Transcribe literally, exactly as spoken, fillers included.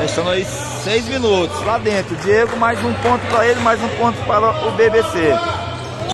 Restando aí seis minutos lá dentro. Diego, mais um ponto para ele, mais um ponto para o B B C.